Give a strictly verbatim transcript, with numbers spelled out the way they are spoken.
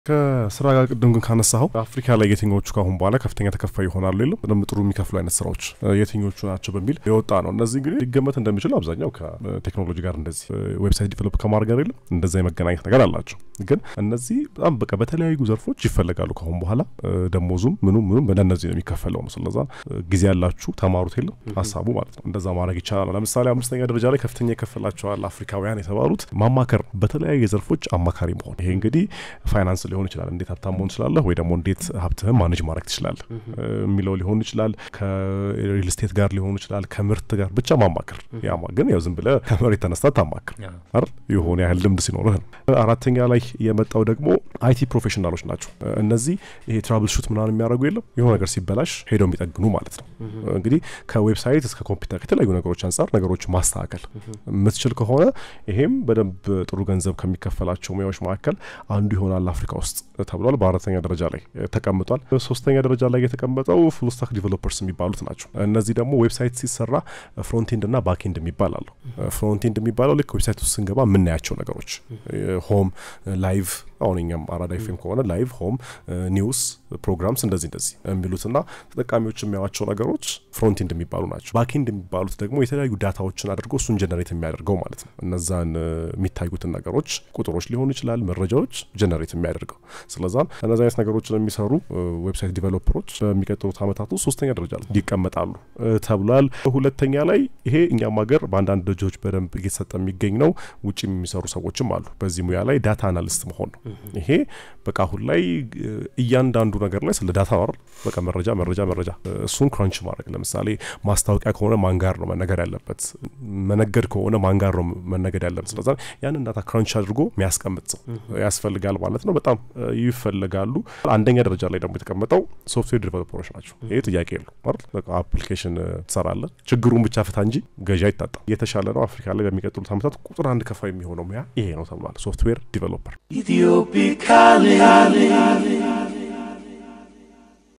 ከስራ ጋር ቅድም ግን ካነሳው አፍሪካ ላይ የትኞቹ ካሁን በኋላ ከፍተኛ ተከፋይ ይሆናሉ ይሉ በደም ጥሩ የሚከፍሉ አይነት ስራዎች የትኞቹ ናቸው በሚል የወጣ ነው። እነዚህ እንግዲህ ሊገመት እንደሚችል አብዛኛው ከቴክኖሎጂ ጋር እንደዚህ ዌብሳይት ዲቨሎፕ ከማድረግ ጋር ይሉ እንደዛ የመገናኘት ነገር አላቸው። ግን እነዚህ በጣም በቃ በተለያዩ ዘርፎች ይፈልጋሉ ካሁን በኋላ ደሞዙም ምኑም ምኑም በእነዚህ ነው የሚከፈለው ነው። ስለዚህ ጊዜ ያላችሁ ተማሩት ይሉ ሐሳቡ ማለት ነው። እንደዛ ማድረግ ይቻላል። ለምሳሌ አምስተኛ ደረጃ ላይ ከፍተኛ ይከፈላቸዋል አፍሪካውያን የተባሉት ማማከር በተለያዩ ዘርፎች አማካሪ መሆን። ይሄ እንግዲህ ፋይናንስ ሊሆን ይችላል እንዴት ሀብታም መሆን ይችላል ወይ ደግሞ እንዴት ሀብትህን ማኔጅ ማድረግ ትችላለህ የሚለው ሊሆን ይችላል ከሪል ስቴት ጋር ሊሆን ይችላል ከምርት ጋር ብቻ ማማከር ያማ ግን ያው ዝም ብለህ ከመሬት ተነስተህ ታማከር አይደል የሆነ ያህል ልምድ ሲኖርህ። አራተኛ ላይ የመጣው ደግሞ አይቲ ፕሮፌሽናሎች ናቸው። እነዚህ ይሄ ትራብል ሹት ምናምን የሚያደርጉ የለም የሆነ ነገር ሲበላሽ ሄደው የሚጠግኑ ማለት ነው። እንግዲህ ከዌብሳይት እስከ ኮምፒውተር ከተለያዩ ነገሮች አንፃር ነገሮች ማስተካከል የምትችል ከሆነ ይሄም በደንብ ጥሩ ገንዘብ ከሚከፈላቸው ሙያዎች መካከል አንዱ ይሆናል አፍሪካ ውስጥ ተብሏል። በአራተኛ ደረጃ ላይ ተቀምጧል። ሶስተኛ ደረጃ ላይ የተቀመጠው ፉል ስታክ ዲቨሎፐርስ የሚባሉት ናቸው። እነዚህ ደግሞ ዌብሳይት ሲሰራ ፍሮንት ኤንድ እና ባክ ኤንድ የሚባላሉ። ፍሮንት ኤንድ የሚባለው ልክ ዌብሳይት ውስጥ ስንገባ የምናያቸው ነገሮች ሆም፣ ላይቭ አሁንኛም አራዳ ኤፍኤም ከሆነ ላይቭ፣ ሆም፣ ኒውስ፣ ፕሮግራምስ እንደዚህ እንደዚህ የሚሉትና ተጠቃሚዎች የሚያዋቸው ነገሮች ፍሮንት ኤንድ የሚባሉ ናቸው። ባክ ኤንድ የሚባሉት ደግሞ የተለያዩ ዳታዎችን አድርጎ እሱን ጀነሬት የሚያደርገው ማለት ነው። እነዛን የሚታዩትን ነገሮች ቁጥሮች ሊሆን ይችላል መረጃዎች ጀነሬት የሚያደርገው። ስለዚህ እነዚህ አይነት ነገሮችን የሚሰሩ ዌብሳይት ዲቨሎፐሮች በሚቀጥሉት አመታት ውስጥ ሶስተኛ ደረጃ ላይ ይቀመጣሉ ተብሏል። ሁለተኛ ላይ ይሄ እኛም ሀገር በአንዳንድ ደረጃዎች በደንብ እየተሰጠ የሚገኝ ነው። ውጪ የሚሰሩ ሰዎችም አሉ በዚህ ሙያ ላይ ዳታ አናሊስት መሆን ነው። ይሄ በቃ አሁን ላይ እያንዳንዱ ነገር ላይ ስለ ዳታ ነው በቃ መረጃ መረጃ መረጃ እሱን ክራንች ማድረግ። ለምሳሌ ማስታወቂያ ከሆነ ማን ጋር ነው መነገር ያለበት፣ መነገድ ከሆነ ማን ጋር ነው መነገድ ያለበት። ስለዚህ ያንን ዳታ ክራንች አድርጎ የሚያስቀምጥ ሰው ያስፈልጋል ማለት ነው። በጣም ይፈልጋሉ። አንደኛ ደረጃ ላይ ደግሞ የተቀመጠው ሶፍትዌር ዲቨሎፐሮች ናቸው። ይሄ ጥያቄ የለው አይደል? በቃ አፕሊኬሽን ትሰራለህ ችግሩን ብቻ ፍታ እንጂ ገዢ አይታጣም። የተሻለ ነው አፍሪካ ላይ በሚቀጥሉት አመታት ቁጥር አንድ ከፋይ የሚሆነው ሙያ ይሄ ነው ተብሏል። ሶፍትዌር ዲቨሎፐር ኢትዮፒካሊ